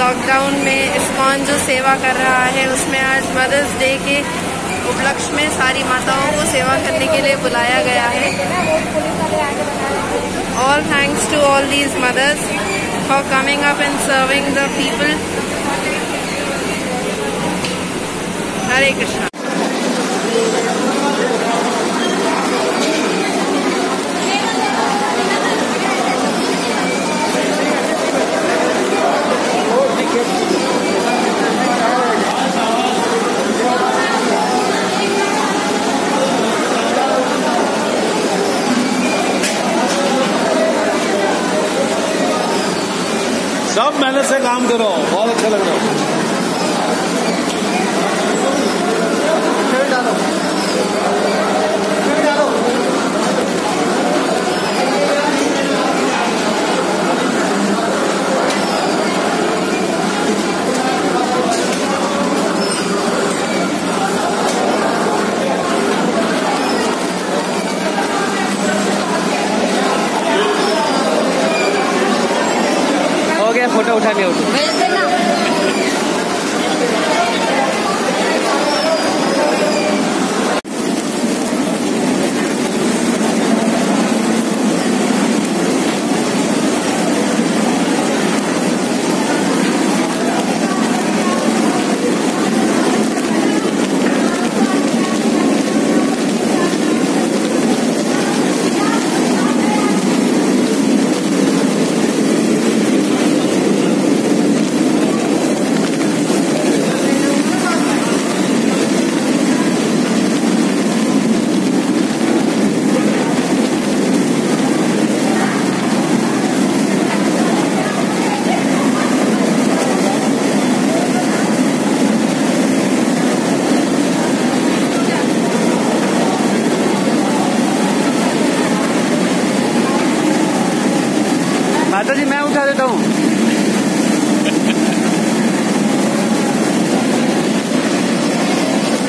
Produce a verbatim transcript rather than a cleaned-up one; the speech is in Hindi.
लॉकडाउन में इस्कॉन जो सेवा कर रहा है उसमें आज मदर्स डे के उपलक्ष्य में सारी माताओं को सेवा करने के लिए बुलाया गया है। All thanks to all these mothers for coming up and serving the people. Hare Krishna. सब मेहनत से काम करो, बहुत अच्छा लग रहा है।